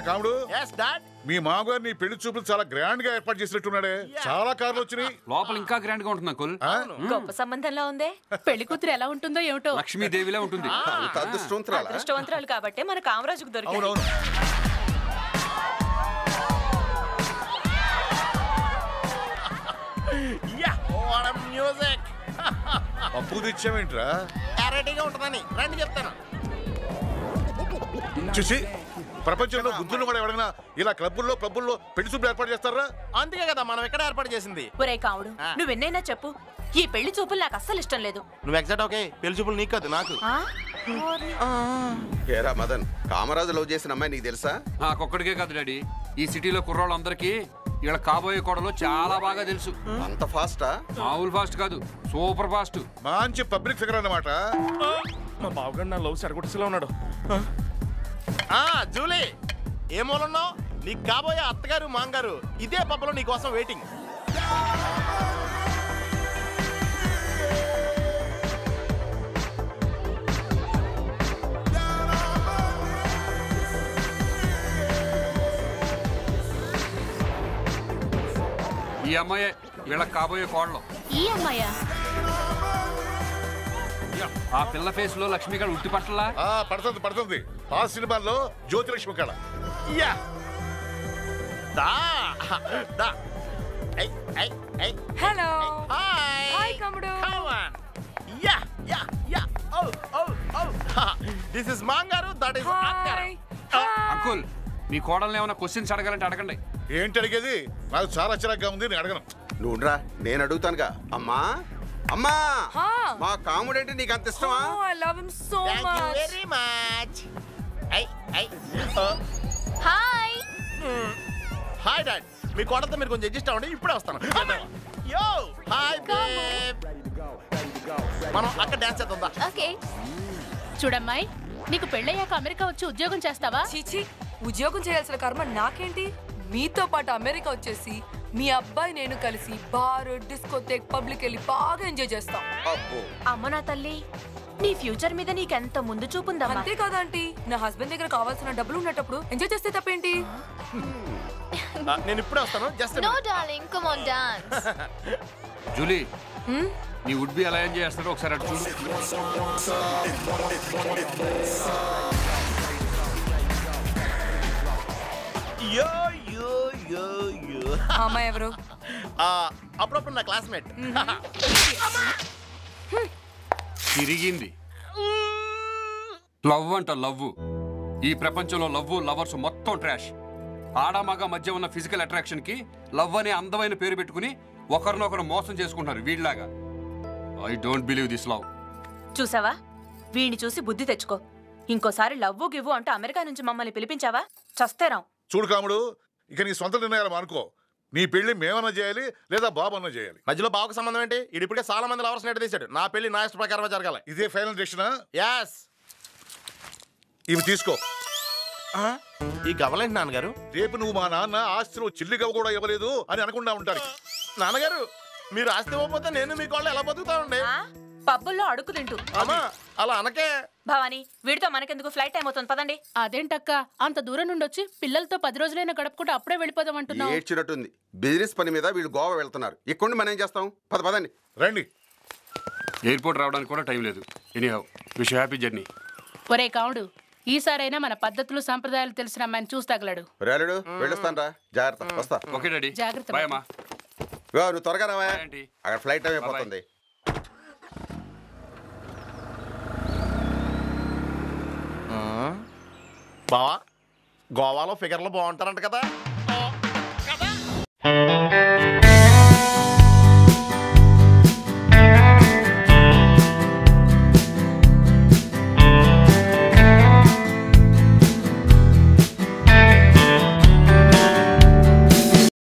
కాముడు మీ మామగారు నీ పెళ్లి చూపులు చాలా గ్రాండ్ గా ఏర్పాటు చేసినట్టున్నాడే. చాలా కార్లు వచ్చినాయి. లోపల ఇంకా గ్రాండ్ గా ఉంటుంది అంకుల్. గొప్ప సంబంధంలా ఉందే. పెళ్లి కూతురు ఎలా ఉంటుందో ఏమిటో. లక్ష్మీదేవిలా ఉంటుంది. అదృష్టవంతురాలు కాబట్టి మన కామరాజుకు దొరికింది. అప్పు తెచ్చావేంట్రా? రెడీగా ఉంటుందని రండి చెప్తాను. చూసి ప్రపంచంలో బుద్ధులు కూడా ఎవరైనా ఇలా క్లబ్బుల్లో పెళ్లి చూపులు ఏర్పాటు చేస్తారా? అందుకే కదా మనం ఎక్కడ ఏర్పాటు చేసింది. ఒరే కావుడు, నువ్వెన్నైనా చెప్పు, ఈ పెళ్లి చూపులు నాకు అస్సలు ఇష్టం లేదు. నువ్వు ఎగ్జాక్ట్ ఓకే. పెళ్లి చూపులు నీకు కాదు, నాకు. ఏరా మదన్, కామరాజు లవ్ చేసిన అమ్మాయి నీకు తెలుసా? నాకొక్కడికే కాదు డాడీ, ఈ సిటీలో కుర్రాళ్ళందరికీ ఇలా కాబోయే కోడలు చాలా బాగా తెలుసు. అంత ఫాస్టా? మామూలు ఫాస్ట్ కాదు, సూపర్ ఫాస్ట్. మంచి పబ్లిక్ ఫిగర్ అన్నమాట. మా బావగారు నా లవ్ సరగొట్టులో ఉన్నాడు. జూలీ, ఏ మూలన్నావు? నీకు కాబోయే అత్తగారు మాంగారు ఇదే పబ్బలో నీ కోసం వెయిటింగ్. ఈ అమ్మాయే వీళ్ళకి కాబోయే కోడలు. ఈ అమ్మాయా? ఆ పిల్ల ఫేస్ లో లక్ష్మి గారు ఉట్టి పట్టలా పడుతుంది. ఆ సినిమాల్లో జ్యోతిలక్ష్మి కళ. హలో. హాయ్ కమ్ముడు. దిస్ ఇస్ మాంగారు, దట్ ఇస్ అంకుల్, మీ కోడల్ని ఏమైనా క్వశ్చన్స్ అడగాలంటే అడగండి. ఏంటి అడిగేది? నాకు చాలా చిరాగ్గా ఉంది, నేను అడగను. నువ్వురా, నేను అడుగుతానుగా. అమ్మా అమ్మా, మా కాముడంటే నీకు అంత ఇష్టమా? I love him so much. Very much. Hi. Hi dad. మీ కోడలతో మీరు కొంచెం అడ్జస్ట్ అవ్వండి, ఇప్పుడే వస్తాను. యో హాయ్ బేబ్. మనం అక్కడ డాన్స్ చేద్దాం. ఓకే. చూడమ్మాయి, నీకు పెళ్ళయ్యాక అమెరికా వచ్చి ఉద్యోగం చేస్తావా? చీచి, ఉద్యోగం చేయాల్సిన కర్మ నాకేంటి? మీతో పాటు అమెరికా వచ్చేసి మీ అబ్బాయి నేను కలిసి బార్, డిస్కోథేక్, పబ్లిక్ వెళ్ళి బాగా ఎంజాయ్ చేస్తాం. అమ్మ నా తల్లి, నీ ఫ్యూచర్ మీద నీకెంత ముందు చూపుందా? అంతే కదా ఆంటీ, నా హస్బెండ్ దగ్గర కావాల్సిన డబ్బులు ఉన్నప్పుడు ఎంజాయ్ చేస్తే తప్పేంటి? నేను ఇప్పుడే వస్తాను. Just no darling, come on dance. Julie, నీ వుడ్ బి ఎలా ఎంజాయ్ చేస్తాడో ఒకసారి అటు చూడు. యో యో యో యో. అమ్మాయి ఎవరు? అప్పుడప్పుడు నా క్లాస్మేట్. తిరిగింది. లవ్ అంట లవ్. ఈ ప్రపంచంలో లవ్, లవర్స్ మొత్తం ట్రాష్. ఆడమగ మధ్య ఉన్న ఫిజికల్ అట్రాక్షన్ కి లవ్ అనే అందమైన పేరు పెట్టుకుని ఒకరినొకరు మోసం చేసుకుంటారు వీళ్ళలాగా. I don't believe this love. చూసావా, వీడిని చూసి బుద్ధి తెచ్చుకో. ఇంకోసారి లవ్వు గివ్వు అంటూ అమెరికా నుంచి మమ్మల్ని పిలిపించావా చస్తేరాం. చూడు కాముడు, ఇక నీ సొంత నిర్ణయాలు అనుకో. నీ పెళ్లి మేమన్నా చేయాలి లేదా బాబు అన్నా చేయాలి. మధ్యలో బాబుకు సంబంధం ఏంటి? ఇప్పుడే చాలా మంది లవర్స్ నెట్ తీశాడు. నా పెళ్లి నా ఇష్ట ప్రకారమే జరగాలి. ఇదే ఫైనల్ డెసిషనా? యాస్. ఇవి తీసుకో. ఈ గవలేంటి నాన్నగారు? రేపు నువ్వు మా నాన్న ఆస్తిలో చిల్లి గవ కూడా ఇవ్వలేదు అని అనకుండా ఉంటారు. నాన్నగారు, మీరు ఆస్తి ఇవ్వకపోతే నేను మీ కోళ్ళు ఎలా బతుకుతామండి? పబ్బుల్లో అడుగు తింటూ. అమ్మా అలా అనకే. భవాని, వీడితో మనకెందుకు, ఫ్లైట్ టైం అవుతుంది, పదండి. అదేంటక్క, అంత దూరం నుండి వచ్చి పిల్లలతో 10 రోజులైనా గడుపుకుంటూ అప్పుడే వెళ్ళిపోదాం అంటున్నావు? ఏడ్చినట్టుంది. బిజినెస్ పని మీద వీళ్ళు గోవా వెళ్తున్నారు. ఇక్కడ మనం ఏం చేస్తాం? పదండి రండి. ఎయిర్పోర్ట్ రావడానికి కూడా టైం లేదు. Anyhow, wish happy journey. ఒరే కావుడు, ఈసారైనా మన పద్ధతులు సంప్రదాయాలు తెలిసిన అమ్మాయిని చూసి తగలడు. రేలుడు వెళ్ళొస్తాను రా, జాగ్రత్త. వస్తా. ఓకే డాడీ, జాగ్రత్త. బాయ్ అమ్మా. నువ్వు త్వరగా రావా, అక్కడ ఫ్లైట్ టైం అయిపోతుంది. బావా, గోవాలో ఫిగర్లు బాగుంటారంట కదా?